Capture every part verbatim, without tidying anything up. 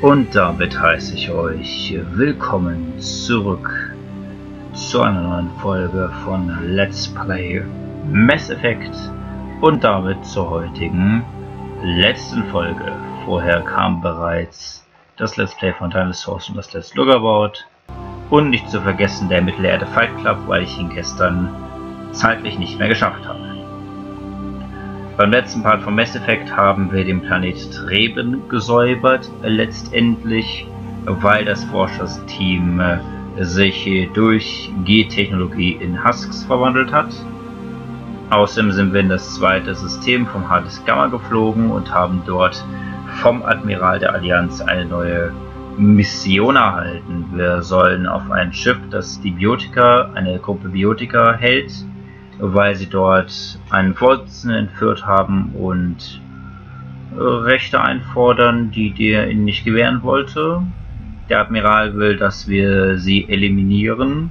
Und damit heiße ich euch willkommen zurück zu einer neuen Folge von Let's Play Mass Effect und damit zur heutigen letzten Folge. Vorher kam bereits das Let's Play von Dinosaurs und das Let's Lookabout und nicht zu vergessen der Mittelerde Fight Club, weil ich ihn gestern zeitlich nicht mehr geschafft habe. Beim letzten Part von Mass Effect haben wir den Planet Treben gesäubert, letztendlich, weil das Forschersteam sich durch G-Technologie in Husks verwandelt hat. Außerdem sind wir in das zweite System vom Hades Gamma geflogen und haben dort vom Admiral der Allianz eine neue Mission erhalten. Wir sollen auf ein Schiff, das die Biotika, eine Gruppe Biotika hält, weil sie dort einen Vorsitzenden entführt haben und Rechte einfordern, die der ihnen nicht gewähren wollte. Der Admiral will, dass wir sie eliminieren,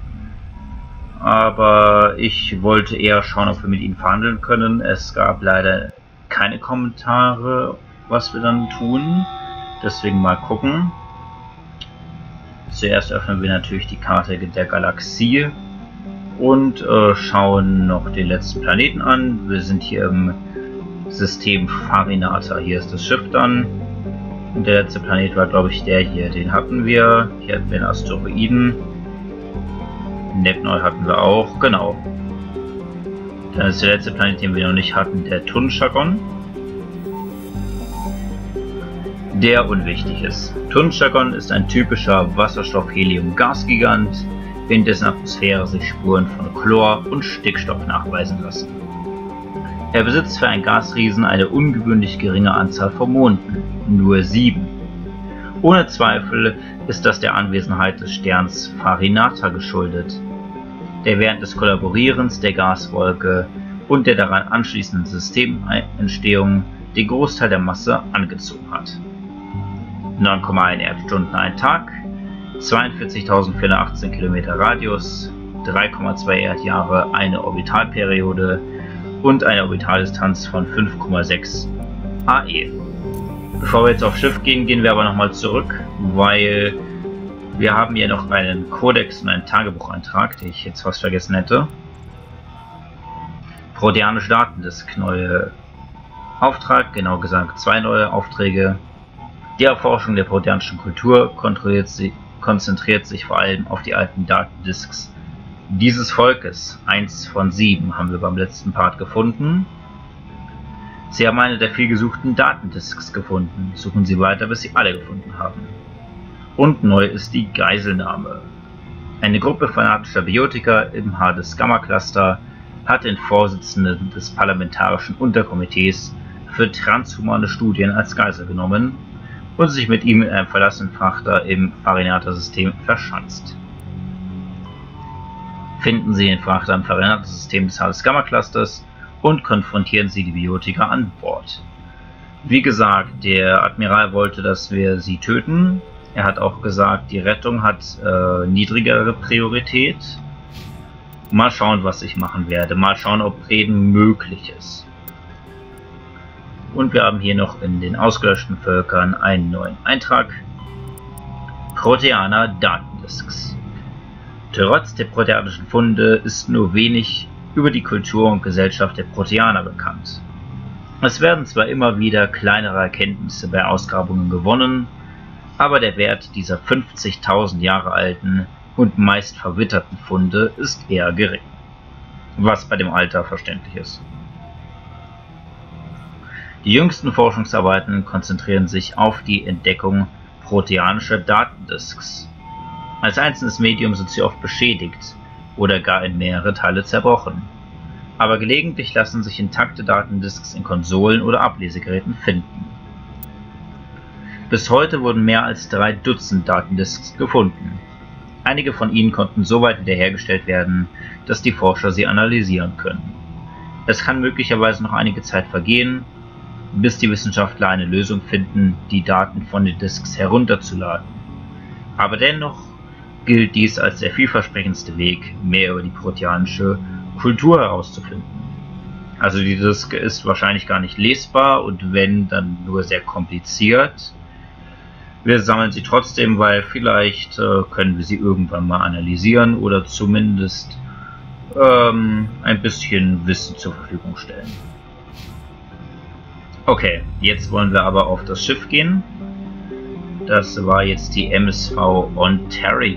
aber ich wollte eher schauen, ob wir mit ihnen verhandeln können. Es gab leider keine Kommentare, was wir dann tun, deswegen mal gucken. Zuerst öffnen wir natürlich die Karte der Galaxie und äh, schauen noch den letzten Planeten an. Wir sind hier im System Farinata. Hier ist das Schiff dann. Und der letzte Planet war, glaube ich, der hier. Den hatten wir. Hier hatten wir einen Asteroiden. Nepneu hatten wir auch. Genau. Dann ist der letzte Planet, den wir noch nicht hatten, der Tunschagon. Der unwichtig ist. Tunschagon ist ein typischer Wasserstoff-Helium-Gasgigant, in dessen Atmosphäre sich Spuren von Chlor und Stickstoff nachweisen lassen. Er besitzt für einen Gasriesen eine ungewöhnlich geringe Anzahl von Monden, nur sieben. Ohne Zweifel ist das der Anwesenheit des Sterns Farinata geschuldet, der während des Kollaborierens der Gaswolke und der daran anschließenden Systementstehung den Großteil der Masse angezogen hat. neun Komma eins Erdstunden ein Tag, zweiundvierzigtausendvierhundertachtzehn Kilometer Radius, drei Komma zwei Erdjahre, eine Orbitalperiode und eine Orbitaldistanz von fünf Komma sechs A E. Bevor wir jetzt aufs Schiff gehen, gehen wir aber nochmal zurück, weil wir haben hier noch einen Kodex und einen Tagebucheintrag, den ich jetzt fast vergessen hätte. Proteanische Datendisk, neue Auftrag, genau gesagt zwei neue Aufträge. Die Erforschung der proteanischen Kultur kontrolliert sie konzentriert sich vor allem auf die alten Datendisks dieses Volkes. Eins von sieben haben wir beim letzten Part gefunden. Sie haben eine der viel gesuchten Datendisks gefunden. Suchen Sie weiter, bis Sie alle gefunden haben. Und neu ist die Geiselnahme. Eine Gruppe fanatischer Biotiker im Hades Gamma Cluster hat den Vorsitzenden des Parlamentarischen Unterkomitees für transhumane Studien als Geisel genommen und sich mit ihm in einem verlassenen Frachter im Farinata-System verschanzt. Finden Sie den Frachter im Farinata-System des Hades Gamma Clusters und konfrontieren Sie die Biotiker an Bord. Wie gesagt, der Admiral wollte, dass wir sie töten. Er hat auch gesagt, die Rettung hat äh, niedrigere Priorität. Mal schauen, was ich machen werde. Mal schauen, ob Reden möglich ist. Und wir haben hier noch in den ausgelöschten Völkern einen neuen Eintrag. Proteaner Datendisks. Trotz der proteanischen Funde ist nur wenig über die Kultur und Gesellschaft der Proteaner bekannt. Es werden zwar immer wieder kleinere Erkenntnisse bei Ausgrabungen gewonnen, aber der Wert dieser fünfzigtausend Jahre alten und meist verwitterten Funde ist eher gering. Was bei dem Alter verständlich ist. Die jüngsten Forschungsarbeiten konzentrieren sich auf die Entdeckung proteanischer Datendisks. Als einzelnes Medium sind sie oft beschädigt oder gar in mehrere Teile zerbrochen. Aber gelegentlich lassen sich intakte Datendisks in Konsolen oder Ablesegeräten finden. Bis heute wurden mehr als drei Dutzend Datendisks gefunden. Einige von ihnen konnten so weit wiederhergestellt werden, dass die Forscher sie analysieren können. Es kann möglicherweise noch einige Zeit vergehen, bis die Wissenschaftler eine Lösung finden, die Daten von den Disks herunterzuladen. Aber dennoch gilt dies als der vielversprechendste Weg, mehr über die proteanische Kultur herauszufinden. Also die Disk ist wahrscheinlich gar nicht lesbar und wenn, dann nur sehr kompliziert. Wir sammeln sie trotzdem, weil vielleicht äh, können wir sie irgendwann mal analysieren oder zumindest ähm, ein bisschen Wissen zur Verfügung stellen. Okay, jetzt wollen wir aber auf das Schiff gehen. Das war jetzt die M S V Ontario.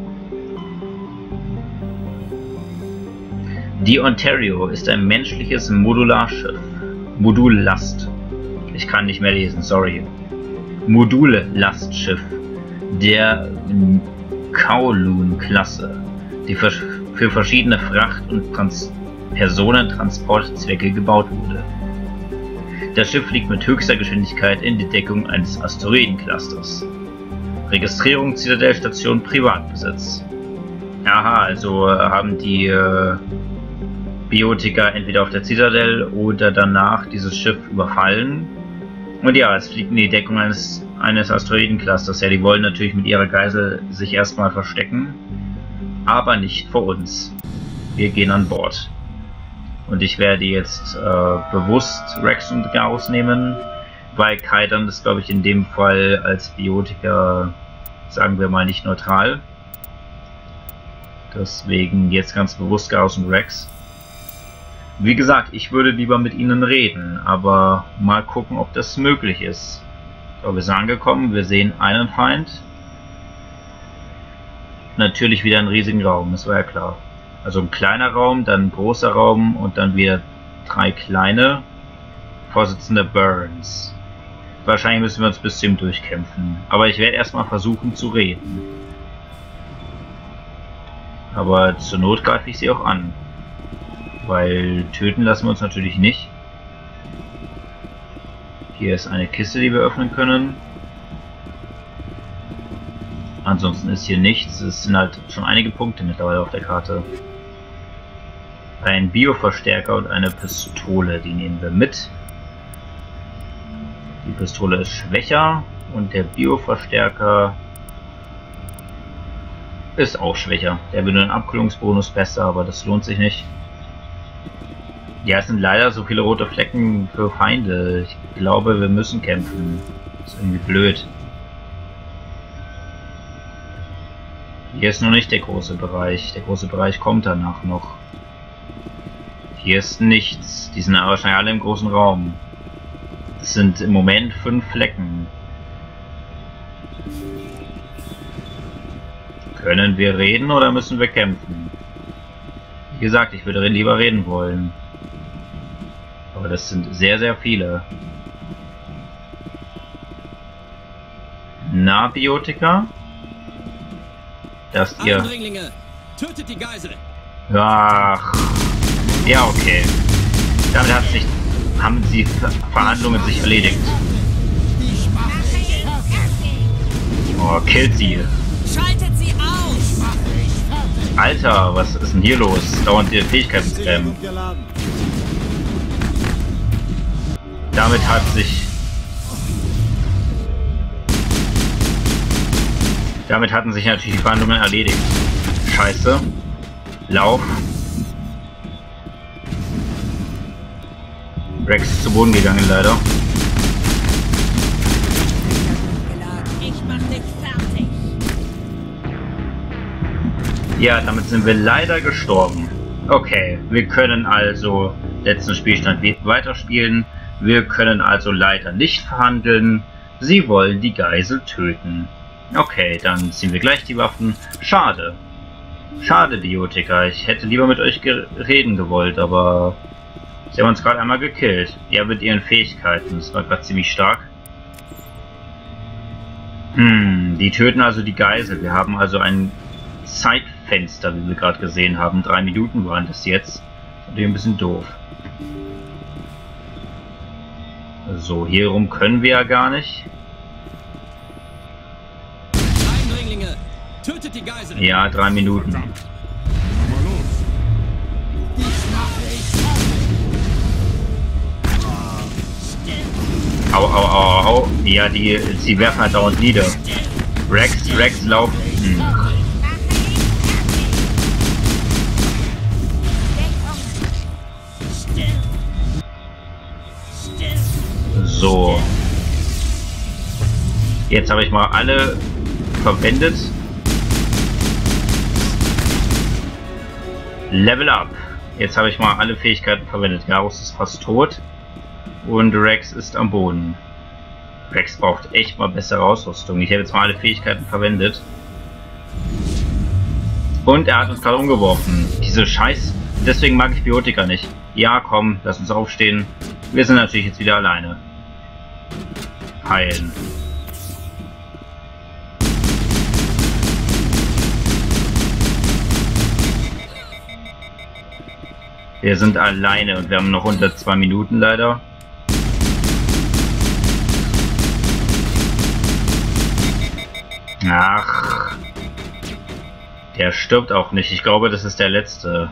Die Ontario ist ein menschliches Modularschiff. Modullast. Ich kann nicht mehr lesen, sorry. Modullastschiff der Kowloon-Klasse, die für, für verschiedene Fracht- und Trans Personentransportzwecke gebaut wurde. Das Schiff fliegt mit höchster Geschwindigkeit in die Deckung eines Asteroidenclusters. Registrierung Zitadellstation Privatbesitz. Aha, also äh, haben die äh, Biotiker entweder auf der Zitadelle oder danach dieses Schiff überfallen. Und ja, es fliegt in die Deckung eines, eines Asteroidenclusters. Ja, die wollen natürlich mit ihrer Geisel sich erstmal verstecken, aber nicht vor uns. Wir gehen an Bord. Und ich werde jetzt äh, bewusst Rex und Gauss nehmen, weil Kaidan ist, glaube ich, in dem Fall als Biotiker, sagen wir mal, nicht neutral. Deswegen jetzt ganz bewusst Gauss und Rex. Wie gesagt, ich würde lieber mit ihnen reden, aber mal gucken, ob das möglich ist. So, wir sind angekommen, wir sehen einen Feind. Natürlich wieder einen riesigen Raum, das war ja klar. Also ein kleiner Raum, dann ein großer Raum und dann wieder drei kleine. Vorsitzender Burns. Wahrscheinlich müssen wir uns bis zum durchkämpfen. Aber ich werde erstmal versuchen zu reden. Aber zur Not greife ich sie auch an. Weil töten lassen wir uns natürlich nicht. Hier ist eine Kiste, die wir öffnen können. Ansonsten ist hier nichts. Es sind halt schon einige Punkte mittlerweile auf der Karte. Ein Bioverstärker und eine Pistole, die nehmen wir mit. Die Pistole ist schwächer und der Bioverstärker ist auch schwächer. Der will nur einen Abkühlungsbonus besser, aber das lohnt sich nicht. Ja, es sind leider so viele rote Flecken für Feinde. Ich glaube, wir müssen kämpfen. Das ist irgendwie blöd. Hier ist noch nicht der große Bereich. Der große Bereich kommt danach noch. Hier ist nichts. Die sind wahrscheinlich alle im großen Raum. Es sind im Moment fünf Flecken. Können wir reden oder müssen wir kämpfen? Wie gesagt, ich würde lieber reden wollen. Aber das sind sehr, sehr viele. Na, Biotiker? Dass ihr... Eindringlinge, tötet die Geisel! Ach... Ja, okay. Damit hat sich, haben die Verhandlungen sich erledigt. Oh, killt sie. Schaltet sie aus! Alter, was ist denn hier los? Dauernd die Fähigkeiten spammen. Damit hat sich... Damit hatten sich natürlich die Verhandlungen erledigt. Scheiße. Lauf. Rex ist zu Boden gegangen, leider. Ich mach dich fertig. Ja, damit sind wir leider gestorben. Okay, wir können also letzten Spielstand weiterspielen. Wir können also leider nicht verhandeln. Sie wollen die Geisel töten. Okay, dann ziehen wir gleich die Waffen. Schade. Schade, Biotiker. Ich hätte lieber mit euch reden gewollt, aber... Sie haben uns gerade einmal gekillt. Ja, mit ihren Fähigkeiten. Das war gerade ziemlich stark. Hm, die töten also die Geisel. Wir haben also ein Zeitfenster, wie wir gerade gesehen haben. Drei Minuten waren das jetzt. Das ist natürlich ein bisschen doof. So, hier rum können wir ja gar nicht. Eindringlinge, tötet die Geisel! Ja, drei Minuten. Au, au, au, au. Ja, die, sie werfen halt dauernd nieder. Rex, Rex, lauf. Hm. So. Jetzt habe ich mal alle verwendet. Level up. Jetzt habe ich mal alle Fähigkeiten verwendet. Garrus ist fast tot. Und Rex ist am Boden. Rex braucht echt mal bessere Ausrüstung. Ich habe jetzt mal alle Fähigkeiten verwendet. Und er hat uns gerade umgeworfen. Diese Scheiß... Deswegen mag ich Biotika nicht. Ja, komm, lass uns aufstehen. Wir sind natürlich jetzt wieder alleine. Heilen. Wir sind alleine und wir haben noch unter zwei Minuten leider. Ach. Der stirbt auch nicht. Ich glaube, das ist der letzte.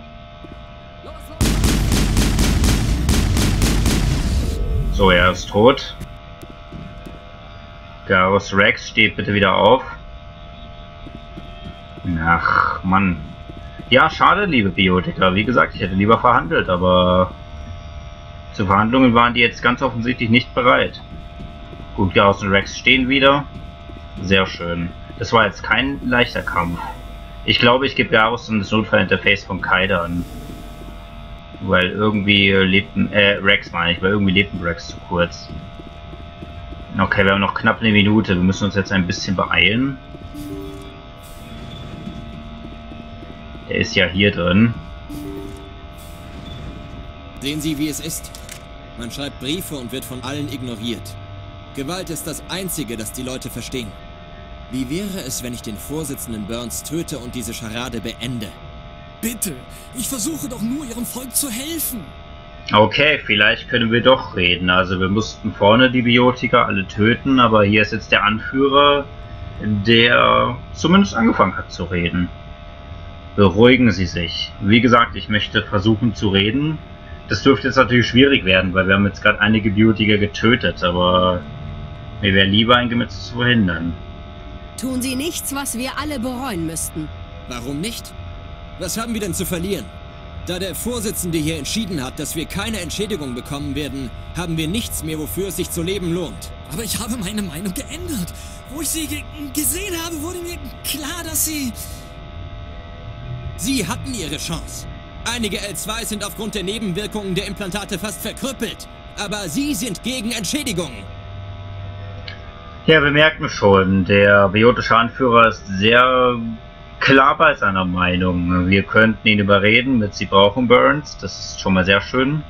So, er ist tot. Garrus Rex, steht bitte wieder auf. Ach, Mann. Ja, schade, liebe Biotika. Wie gesagt, ich hätte lieber verhandelt, aber zu Verhandlungen waren die jetzt ganz offensichtlich nicht bereit. Gut, Garrus und Rex stehen wieder. Sehr schön. Das war jetzt kein leichter Kampf. Ich glaube, ich gebe Garrus das Notfallinterface von Kaidan. Weil irgendwie lebten, äh, Rex meine ich, weil irgendwie lebten Rex zu kurz. Okay, wir haben noch knapp eine Minute. Wir müssen uns jetzt ein bisschen beeilen. Der ist ja hier drin. Sehen Sie, wie es ist. Man schreibt Briefe und wird von allen ignoriert. Gewalt ist das Einzige, das die Leute verstehen. Wie wäre es, wenn ich den Vorsitzenden Burns töte und diese Scharade beende? Bitte, ich versuche doch nur, Ihrem Volk zu helfen. Okay, vielleicht können wir doch reden. Also wir mussten vorne die Biotika alle töten, aber hier ist jetzt der Anführer, der zumindest angefangen hat zu reden. Beruhigen Sie sich. Wie gesagt, ich möchte versuchen zu reden. Das dürfte jetzt natürlich schwierig werden, weil wir haben jetzt gerade einige Biotika getötet, aber mir wäre lieber, ein Gemetzel zu verhindern. Tun Sie nichts, was wir alle bereuen müssten. Warum nicht? Was haben wir denn zu verlieren? Da der Vorsitzende hier entschieden hat, dass wir keine Entschädigung bekommen werden, haben wir nichts mehr, wofür es sich zu leben lohnt. Aber ich habe meine Meinung geändert. Wo ich Sie ge gesehen habe, wurde mir klar, dass Sie... Sie hatten Ihre Chance. Einige L zwei sind aufgrund der Nebenwirkungen der Implantate fast verkrüppelt. Aber Sie sind gegen Entschädigungen. Ja, wir merken schon, der biotische Anführer ist sehr klar bei seiner Meinung. Wir könnten ihn überreden mit Sie brauchen Burns, das ist schon mal sehr schön.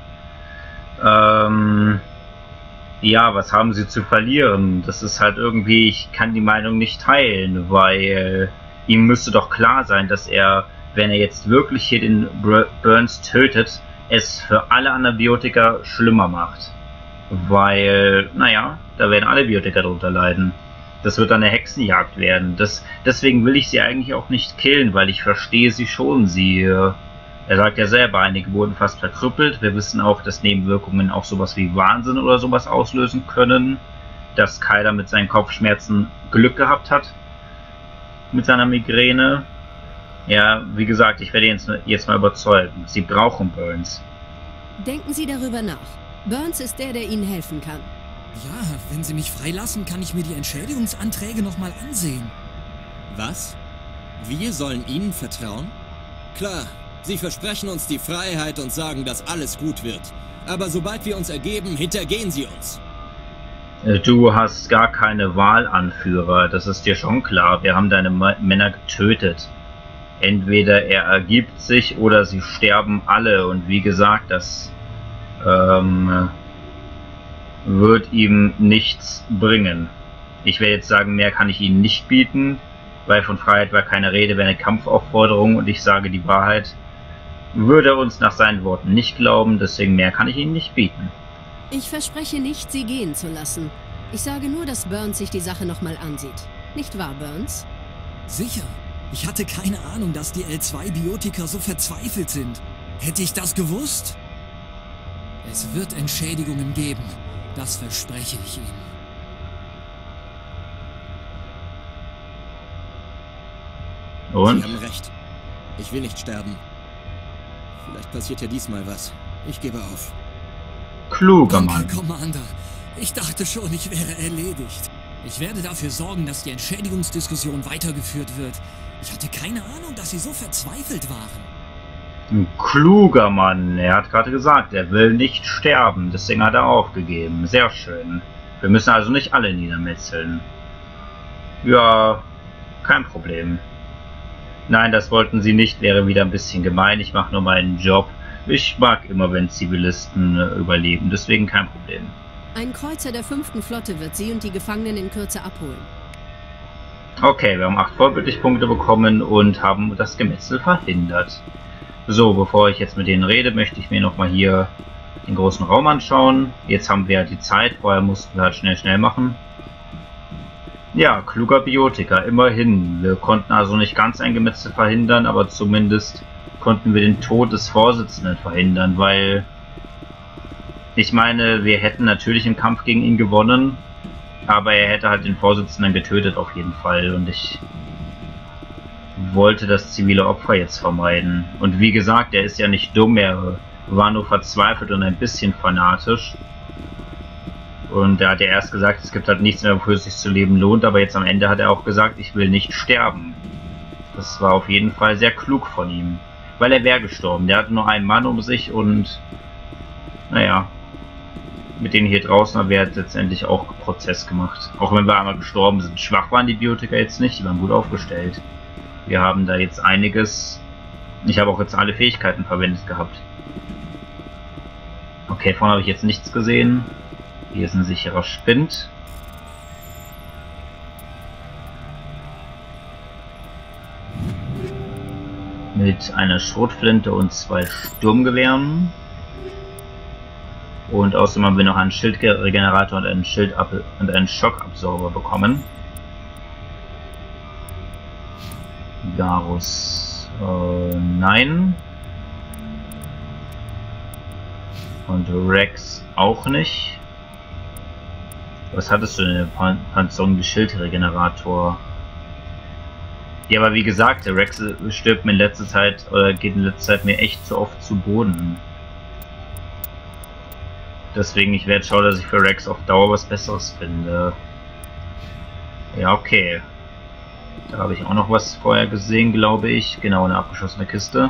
Ähm, ja, was haben Sie zu verlieren? Das ist halt irgendwie, ich kann die Meinung nicht teilen, weil ihm müsste doch klar sein, dass er, wenn er jetzt wirklich hier den Burns tötet, es für alle anderen Biotika schlimmer macht. Weil, naja, da werden alle Biotika drunter leiden. Das wird dann eine Hexenjagd werden. Das, deswegen will ich sie eigentlich auch nicht killen, weil ich verstehe sie schon. Sie, er sagt ja selber, einige wurden fast verkrüppelt. Wir wissen auch, dass Nebenwirkungen auch sowas wie Wahnsinn oder sowas auslösen können. Dass Kaidan mit seinen Kopfschmerzen Glück gehabt hat. Mit seiner Migräne. Ja, wie gesagt, ich werde jetzt, jetzt mal überzeugen. Sie brauchen Burns. Denken Sie darüber nach. Burns ist der, der Ihnen helfen kann. Ja, wenn Sie mich freilassen, kann ich mir die Entschädigungsanträge nochmal ansehen. Was? Wir sollen Ihnen vertrauen? Klar, Sie versprechen uns die Freiheit und sagen, dass alles gut wird. Aber sobald wir uns ergeben, hintergehen Sie uns. Du hast gar keine Wahl, Anführer. Das ist dir schon klar. Wir haben deine Männer getötet. Entweder er ergibt sich oder sie sterben alle. Und wie gesagt, das ähm, wird ihm nichts bringen. Ich werde jetzt sagen, mehr kann ich Ihnen nicht bieten, weil von Freiheit war keine Rede, wäre eine Kampfaufforderung und ich sage die Wahrheit. Würde er uns nach seinen Worten nicht glauben, deswegen mehr kann ich Ihnen nicht bieten. Ich verspreche nicht, Sie gehen zu lassen. Ich sage nur, dass Burns sich die Sache nochmal ansieht. Nicht wahr, Burns? Sicher. Ich hatte keine Ahnung, dass die L zwei Biotika so verzweifelt sind. Hätte ich das gewusst? Es wird Entschädigungen geben. Das verspreche ich Ihnen. Und? Sie haben recht. Ich will nicht sterben. Vielleicht passiert ja diesmal was. Ich gebe auf. Kluger Mann. Danke, Commander. Ich dachte schon, ich wäre erledigt. Ich werde dafür sorgen, dass die Entschädigungsdiskussion weitergeführt wird. Ich hatte keine Ahnung, dass Sie so verzweifelt waren. Ein kluger Mann. Er hat gerade gesagt, er will nicht sterben. Deswegen hat er aufgegeben. Sehr schön. Wir müssen also nicht alle niedermetzeln. Ja, kein Problem. Nein, das wollten Sie nicht. Wäre wieder ein bisschen gemein. Ich mache nur meinen Job. Ich mag immer, wenn Zivilisten äh, überleben. Deswegen kein Problem. Ein Kreuzer der fünften Flotte wird Sie und die Gefangenen in Kürze abholen. Okay, wir haben acht Vorbildlichpunkte bekommen und haben das Gemetzel verhindert. So, bevor ich jetzt mit denen rede, möchte ich mir nochmal hier den großen Raum anschauen. Jetzt haben wir die Zeit, vorher mussten wir halt schnell, schnell machen. Ja, kluger Biotiker, immerhin. Wir konnten also nicht ganz ein Gemetzel verhindern, aber zumindest konnten wir den Tod des Vorsitzenden verhindern, weil... Ich meine, wir hätten natürlich im Kampf gegen ihn gewonnen, aber er hätte halt den Vorsitzenden getötet auf jeden Fall und ich wollte das zivile Opfer jetzt vermeiden. Und wie gesagt, er ist ja nicht dumm, er war nur verzweifelt und ein bisschen fanatisch. Und er hat ja erst gesagt, es gibt halt nichts mehr, wofür es sich zu leben lohnt, aber jetzt am Ende hat er auch gesagt, ich will nicht sterben. Das war auf jeden Fall sehr klug von ihm, weil er wäre gestorben. Der hatte nur einen Mann um sich und naja, mit denen hier draußen wird letztendlich auch Prozess gemacht. Auch wenn wir einmal gestorben sind. Schwach waren die Biotiker jetzt nicht, die waren gut aufgestellt. Wir haben da jetzt einiges. Ich habe auch jetzt alle Fähigkeiten verwendet gehabt. Okay, vorne habe ich jetzt nichts gesehen. Hier ist ein sicherer Spind. Mit einer Schrotflinte und zwei Sturmgewehren. Und außerdem haben wir noch einen Schildregenerator und einen Schild und einen Schockabsorber bekommen. Garus. Äh, nein. Und Rex auch nicht. Was hattest du denn? Pan Panzerung, Schildregenerator. Ja, aber wie gesagt, der Rex stirbt mir in letzter Zeit, oder geht in letzter Zeit mir echt zu oft zu Boden. Deswegen, ich werde schauen, dass ich für Rex auf Dauer was Besseres finde. Ja, okay. Da habe ich auch noch was vorher gesehen, glaube ich. Genau, eine abgeschossene Kiste.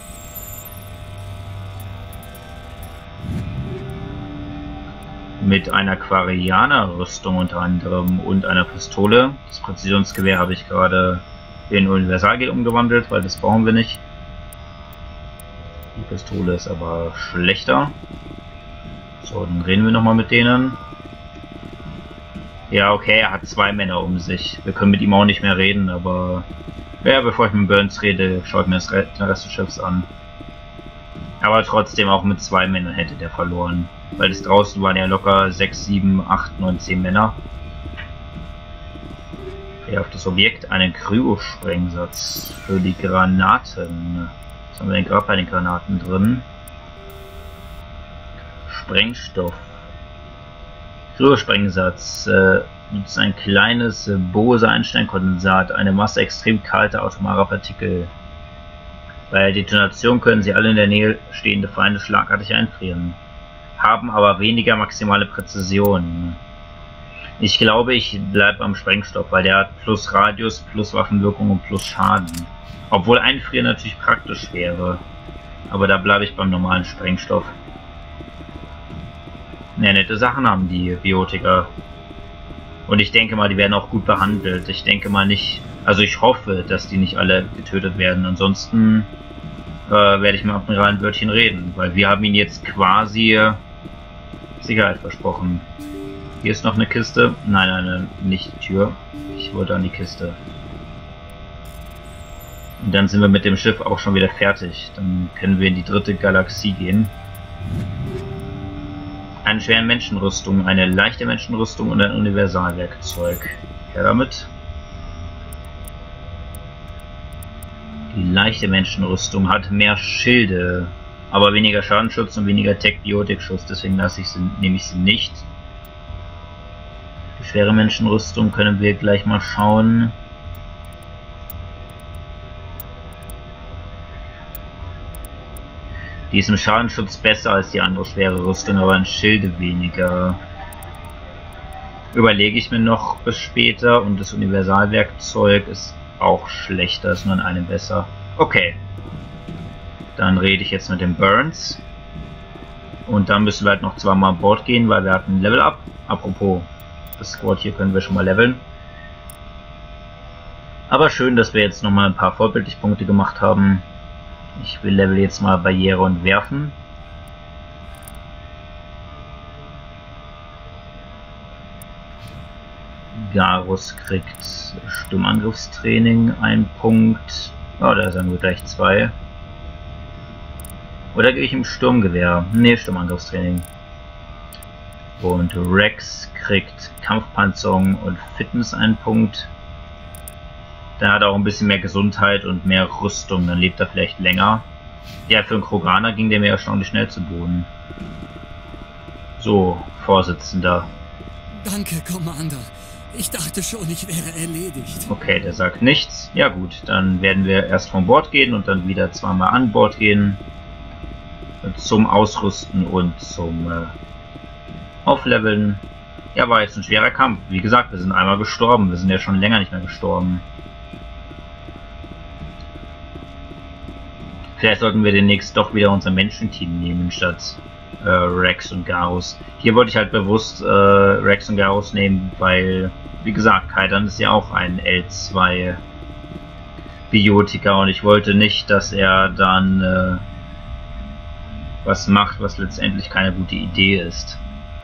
Mit einer Quarianer-Rüstung unter anderem und einer Pistole. Das Präzisionsgewehr habe ich gerade in Universalgel umgewandelt, weil das brauchen wir nicht. Die Pistole ist aber schlechter. So, dann reden wir nochmal mit denen. Ja, okay, er hat zwei Männer um sich. Wir können mit ihm auch nicht mehr reden, aber... Ja, bevor ich mit Burns rede, schaue ich mir das Rest des Schiffs an. Aber trotzdem, auch mit zwei Männern hätte der verloren. Weil das draußen waren ja locker sechs, sieben, acht, neun, zehn Männer. Ja, auf das Objekt einen Kryosprengsatz für die Granaten. Was haben wir denn gerade bei den Granaten drin? Sprengstoff. Kryosprengsatz. Äh, nutzt ein kleines äh, Bose-Einstein-Kondensat. Eine Masse extrem kalter atomarer Partikel. Bei der Detonation können sie alle in der Nähe stehende Feinde schlagartig einfrieren. Haben aber weniger maximale Präzision. Ich glaube, ich bleibe am Sprengstoff, weil der hat plus Radius, plus Waffenwirkung und plus Schaden. Obwohl Einfrieren natürlich praktisch wäre. Aber da bleibe ich beim normalen Sprengstoff. Ne, nette Sachen haben die Biotiker. Und ich denke mal, die werden auch gut behandelt. Ich denke mal nicht... Also ich hoffe, dass die nicht alle getötet werden. Ansonsten äh, werde ich mit Admiral ein Wörtchen reden. Weil wir haben ihnen jetzt quasi Sicherheit versprochen. Hier ist noch eine Kiste. Nein, nein, nein, nicht die Tür. Ich wollte an die Kiste. Und dann sind wir mit dem Schiff auch schon wieder fertig. Dann können wir in die dritte Galaxie gehen. Eine schwere Menschenrüstung, eine leichte Menschenrüstung und ein Universalwerkzeug. Her damit. Die leichte Menschenrüstung hat mehr Schilde, aber weniger Schadenschutz und weniger Tech-Biotik-Schutz, deswegen lasse ich sie, nehme ich sie nicht. Die schwere Menschenrüstung können wir gleich mal schauen. Die ist im Schadenschutz besser als die andere schwere Rüstung, aber in Schilde weniger. Überlege ich mir noch bis später, und das Universalwerkzeug ist auch schlechter, ist nur an einem besser. Okay. Dann rede ich jetzt mit dem Burns. Und dann müssen wir halt noch zweimal an Bord gehen, weil wir hatten Level Up. Apropos, das Squad hier können wir schon mal leveln. Aber schön, dass wir jetzt nochmal ein paar Vorbildlichpunkte gemacht haben. Ich will Level jetzt mal Barriere und Werfen. Garus kriegt Sturmangriffstraining, ein Punkt. Oh, da sagen wir gleich zwei. Oder gebe ich ihm Sturmgewehr? Ne, Sturmangriffstraining. Und Rex kriegt Kampfpanzerung und Fitness einen Punkt. Dann hat er auch ein bisschen mehr Gesundheit und mehr Rüstung, dann lebt er vielleicht länger. Ja, für einen Kroganer ging der mir erstaunlich schnell zu Boden. So, Vorsitzender. Danke, Commander. Ich dachte schon, ich wäre erledigt. Okay, der sagt nichts. Ja gut, dann werden wir erst von Bord gehen und dann wieder zweimal an Bord gehen. Zum Ausrüsten und zum äh, Aufleveln. Ja, war jetzt ein schwerer Kampf. Wie gesagt, wir sind einmal gestorben. Wir sind ja schon länger nicht mehr gestorben. Vielleicht sollten wir demnächst doch wieder unser Menschenteam nehmen, statt äh, Rex und Garus. Hier wollte ich halt bewusst äh, Rex und Garus nehmen, weil, wie gesagt, Kaidan ist ja auch ein L zwei Biotiker und ich wollte nicht, dass er dann äh, was macht, was letztendlich keine gute Idee ist.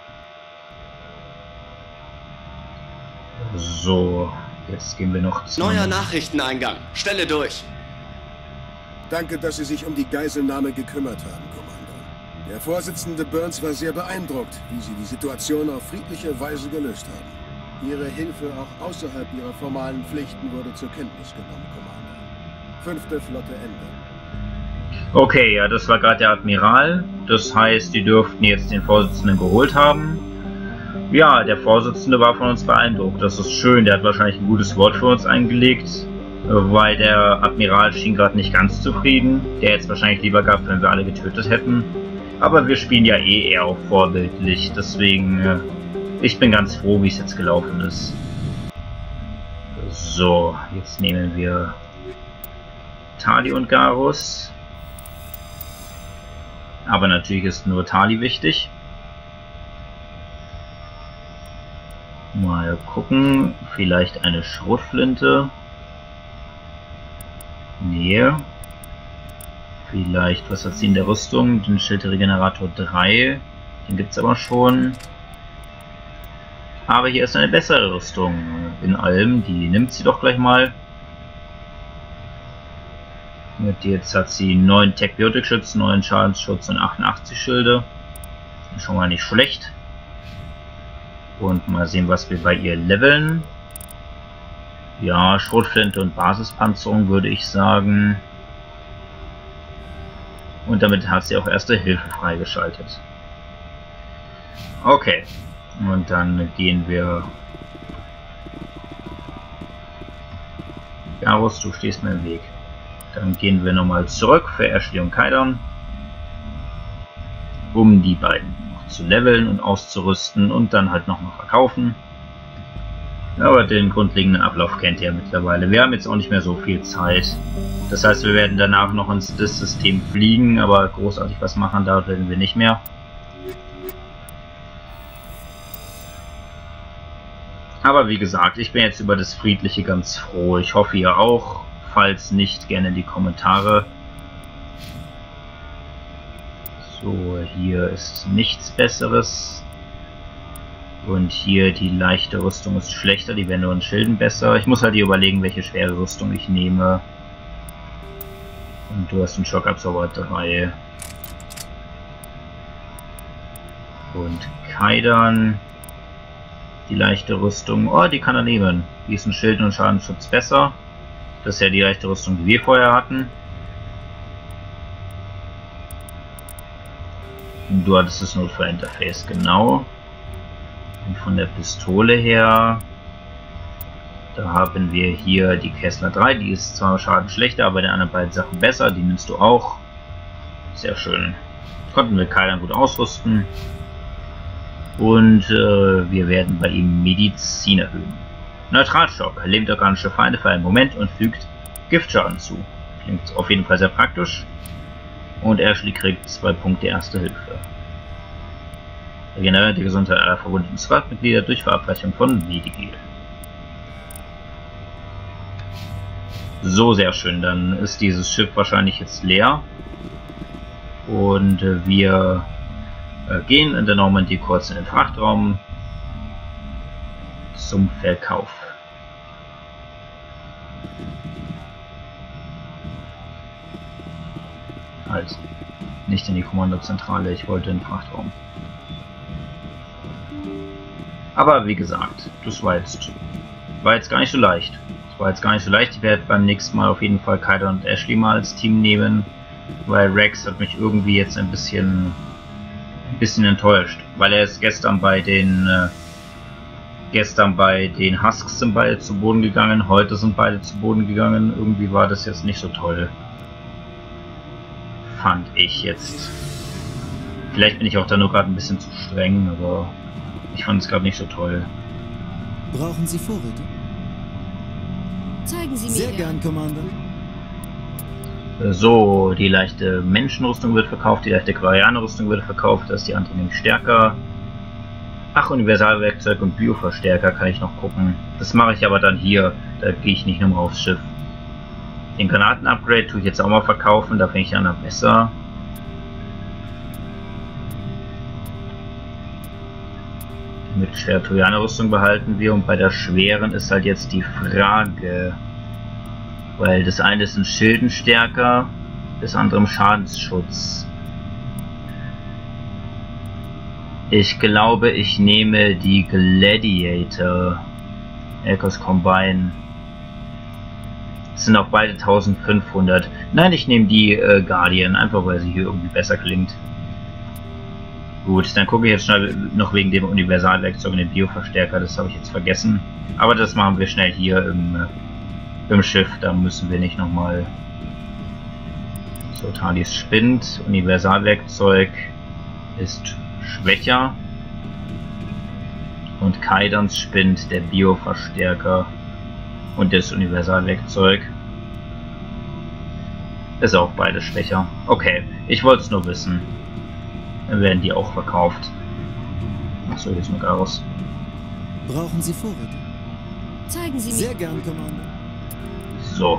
So, jetzt gehen wir noch zu... Neuer Nachrichteneingang. Stelle durch. Danke, dass Sie sich um die Geiselnahme gekümmert haben, Kommandeur. Der Vorsitzende Burns war sehr beeindruckt, wie Sie die Situation auf friedliche Weise gelöst haben. Ihre Hilfe auch außerhalb Ihrer formalen Pflichten wurde zur Kenntnis genommen, Kommandeur. Fünfte Flotte Ende. Okay, ja, das war gerade der Admiral. Das heißt, die dürften jetzt den Vorsitzenden geholt haben. Ja, der Vorsitzende war von uns beeindruckt. Das ist schön. Der hat wahrscheinlich ein gutes Wort für uns eingelegt, weil der Admiral schien gerade nicht ganz zufrieden. Der hätte es wahrscheinlich lieber gehabt, wenn wir alle getötet hätten. Aber wir spielen ja eh eher auch vorbildlich. Deswegen, äh, ich bin ganz froh, wie es jetzt gelaufen ist. So, jetzt nehmen wir Tali und Garus. Aber natürlich ist nur Tali wichtig. Mal gucken, vielleicht eine Schrotflinte. Nee. Vielleicht, was hat sie in der Rüstung? Den Schildregenerator drei. Den gibt es aber schon. Aber hier ist eine bessere Rüstung in allem. Die nimmt sie doch gleich mal. Mit jetzt hat sie neun Tech-Biotik-Schutz, neun Schadensschutz und achtundachtzig Schilde. Schon mal nicht schlecht. Und mal sehen, was wir bei ihr leveln. Ja, Schrotflinte und Basispanzerung würde ich sagen. Und damit hat sie auch erste Hilfe freigeschaltet. Okay. Und dann gehen wir... Garus, du stehst mir im Weg. Dann gehen wir nochmal zurück für Ashley und Kaidan, um die beiden noch zu leveln und auszurüsten und dann halt nochmal verkaufen. Aber den grundlegenden Ablauf kennt ihr ja mittlerweile. Wir haben jetzt auch nicht mehr so viel Zeit. Das heißt, wir werden danach noch ins das System fliegen, aber großartig was machen, da werden wir nicht mehr. Aber wie gesagt, ich bin jetzt über das Friedliche ganz froh. Ich hoffe, ihr auch. Falls nicht, gerne in die Kommentare. So, hier ist nichts Besseres. Und hier die leichte Rüstung ist schlechter, die wäre nur in Schilden besser. Ich muss halt hier überlegen, welche schwere Rüstung ich nehme. Und du hast einen Schockabsorber drei. Und Kaidan. Die leichte Rüstung, oh, die kann er nehmen. Die ist in Schilden und Schadensschutz besser. Das ist ja die leichte Rüstung, die wir vorher hatten. Und du hattest das Notfallinterface, genau. Und von der Pistole her, da haben wir hier die Kessler drei, die ist zwar Schaden schlechter, aber bei den anderen beiden Sachen besser, die nimmst du auch. Sehr schön. Konnten wir Kaidan gut ausrüsten. Und äh, wir werden bei ihm Medizin erhöhen. Neutralschock lähmt organische Feinde für einen Moment und fügt Giftschaden zu. Klingt auf jeden Fall sehr praktisch. Und Ashley kriegt zwei Punkte Erste Hilfe. Regeneriert die Gesundheit aller verwundeten Squad-Mitglieder durch Verabreichung von Medigel. So, sehr schön. Dann ist dieses Schiff wahrscheinlich jetzt leer. Und äh, wir äh, gehen in der Normandie kurz in den Frachtraum zum Verkauf. Halt, nicht in die Kommandozentrale, ich wollte in den Frachtraum. Aber wie gesagt, das war jetzt, war jetzt gar nicht so leicht. Das war jetzt gar nicht so leicht. Ich werde beim nächsten Mal auf jeden Fall Kaido und Ashley mal als Team nehmen, weil Rex hat mich irgendwie jetzt ein bisschen, ein bisschen enttäuscht, weil er ist gestern bei den, äh, gestern bei den Husks sind beide zu Boden gegangen, heute sind beide zu Boden gegangen. Irgendwie war das jetzt nicht so toll. Fand ich jetzt. Vielleicht bin ich auch da nur gerade ein bisschen zu streng, aber ich fand es gerade nicht so toll. Brauchen Sie Vorräte? Zeigen Sie mir. Sehr gern, Commander. So, die leichte Menschenrüstung wird verkauft, die leichte Quarianerrüstung wird verkauft, da ist die andere nämlich stärker. Ach, Universalwerkzeug und Bioverstärker kann ich noch gucken. Das mache ich aber dann hier, da gehe ich nicht nochmal aufs Schiff. Den Granaten-Upgrade tue ich jetzt auch mal verkaufen, da finde ich dann besser. Die mittelschwere Trojaner-Rüstung behalten wir und bei der schweren ist halt jetzt die Frage, weil das eine ist ein Schildenstärker, das andere im Schadensschutz. Ich glaube, ich nehme die Gladiator Elkos Combine. Das sind auch beide eintausendfünfhundert. Nein, ich nehme die äh, Guardian, einfach weil sie hier irgendwie besser klingt. Gut, dann gucke ich jetzt schnell noch wegen dem Universalwerkzeug und dem Bioverstärker, das habe ich jetzt vergessen. Aber das machen wir schnell hier im, äh, im Schiff, da müssen wir nicht nochmal... So, Talis Spind, Universalwerkzeug ist schwächer. Und Kaidans Spind, der Bioverstärker und das Universalwerkzeug ist auch beides schwächer. Okay, ich wollte es nur wissen. Dann werden die auch verkauft. Achso, hier ist noch Garus. Brauchen Sie Vorräte? Zeigen Sie mir. Sehr gern, Commander. So.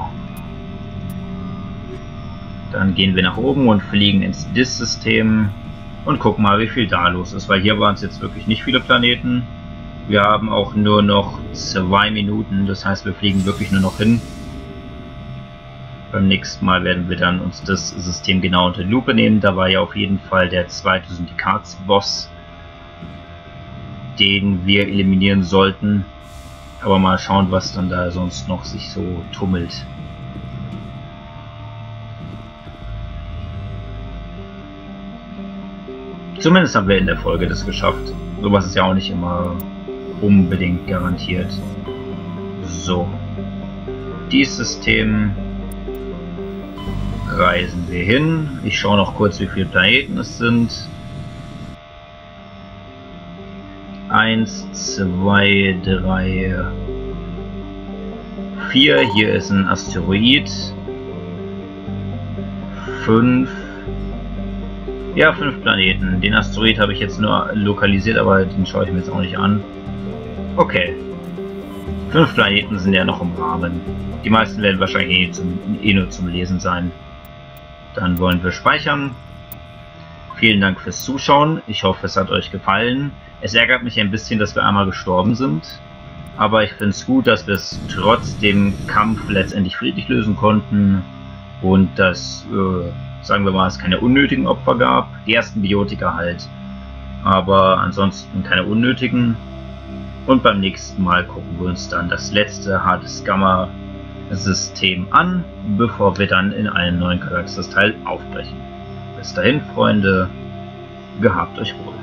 Dann gehen wir nach oben und fliegen ins D I S-System und gucken mal, wie viel da los ist, weil hier waren es jetzt wirklich nicht viele Planeten. Wir haben auch nur noch zwei Minuten, das heißt, wir fliegen wirklich nur noch hin. Beim nächsten Mal werden wir dann uns das System genau unter die Lupe nehmen. Da war ja auf jeden Fall der zweite Syndikatsboss, den wir eliminieren sollten. Aber mal schauen, was dann da sonst noch sich so tummelt. Zumindest haben wir in der Folge das geschafft. Sowas ist ja auch nicht immer unbedingt garantiert. So. Dieses System reisen wir hin. Ich schaue noch kurz, wie viele Planeten es sind. Eins, zwei, drei, vier. Hier ist ein Asteroid. Fünf. Ja, fünf Planeten. Den Asteroid habe ich jetzt nur lokalisiert, aber den schaue ich mir jetzt auch nicht an. Okay. Fünf Planeten sind ja noch im Rahmen. Die meisten werden wahrscheinlich eh, zum, eh nur zum Lesen sein. Dann wollen wir speichern. Vielen Dank fürs Zuschauen. Ich hoffe, es hat euch gefallen. Es ärgert mich ein bisschen, dass wir einmal gestorben sind. Aber ich finde es gut, dass wir es trotz dem Kampf letztendlich friedlich lösen konnten. Und dass, äh, sagen wir mal, es keine unnötigen Opfer gab. Die ersten Biotika halt. Aber ansonsten keine unnötigen. Und beim nächsten Mal gucken wir uns dann das letzte Hades Gamma System an, bevor wir dann in einen neuen Galaxis-Teil aufbrechen. Bis dahin, Freunde, gehabt euch wohl.